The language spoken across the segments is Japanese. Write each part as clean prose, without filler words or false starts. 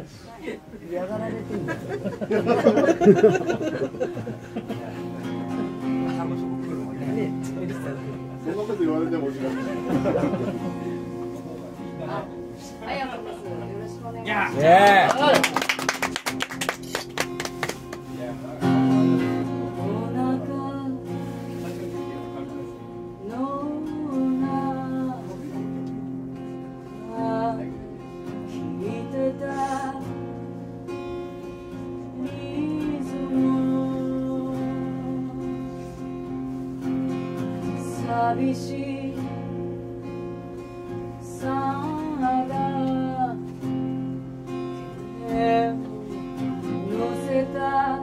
嫌がられてんだよ。 そんなこと言われてもおしまい。 あやこです。よろしくお願いします。 寂しいさが手を乗せた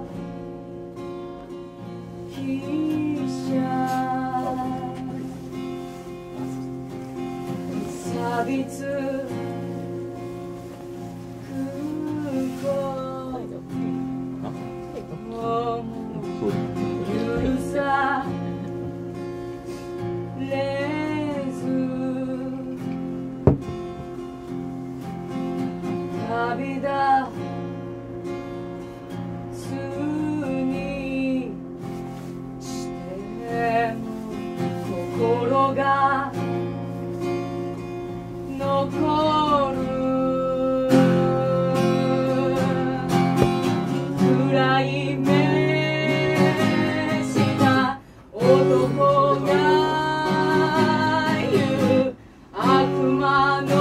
汽車錆びつ空港許されず旅立つにしても心が残る暗い目した男が悪魔の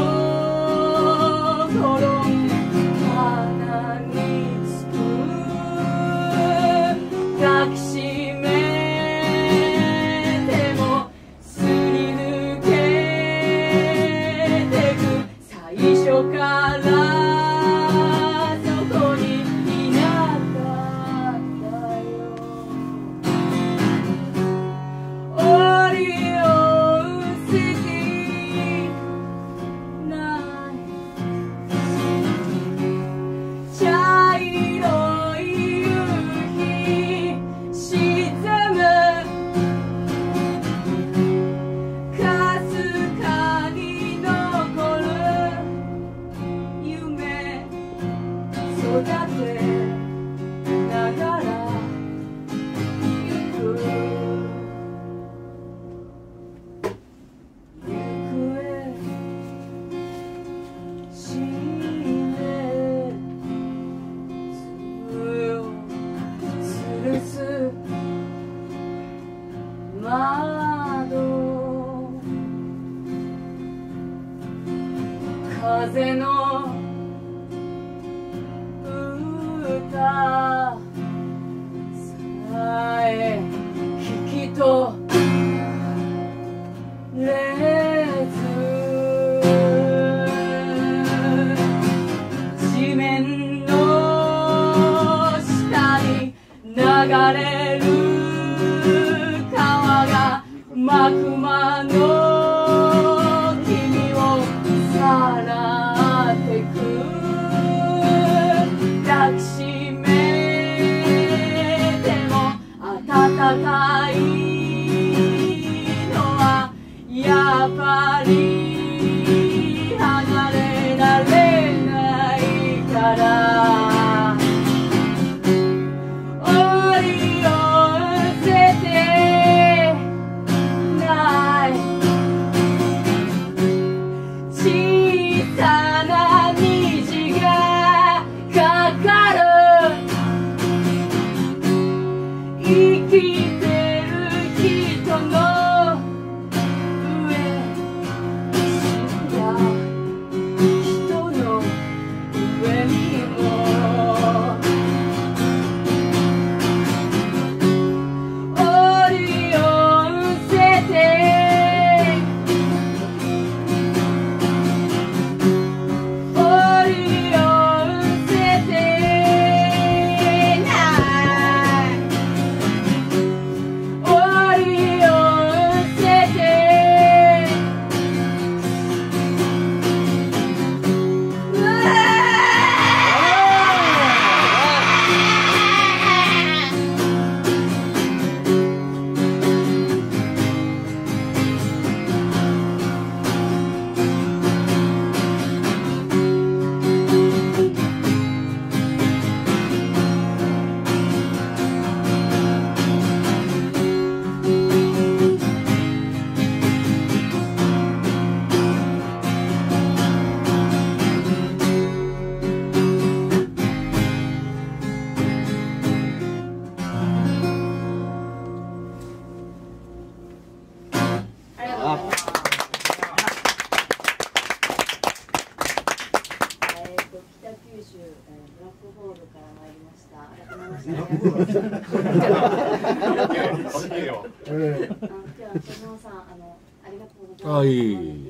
頃鼻につく抱きしめてもすり抜けてく最初からそこにいなかったよオリオンシティ茶色い夕日沈むかすかに残る夢育てながら行く行方しめ強つるす窓風の歌さえ聞き取れず地面の下に流れる川がマグマの君をさらってく抱きしめても暖かいのはやっぱり離れられないからオリオン捨てない小さな虹がかかる生きてる人の上死んだ人の上にも北九州、ブラックホールから参りました。改めましてありがとうございます。今日は小野さん、ありがとうございます。 あ、いい。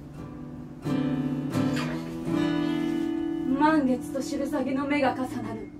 満月と白鷺の目が重なる。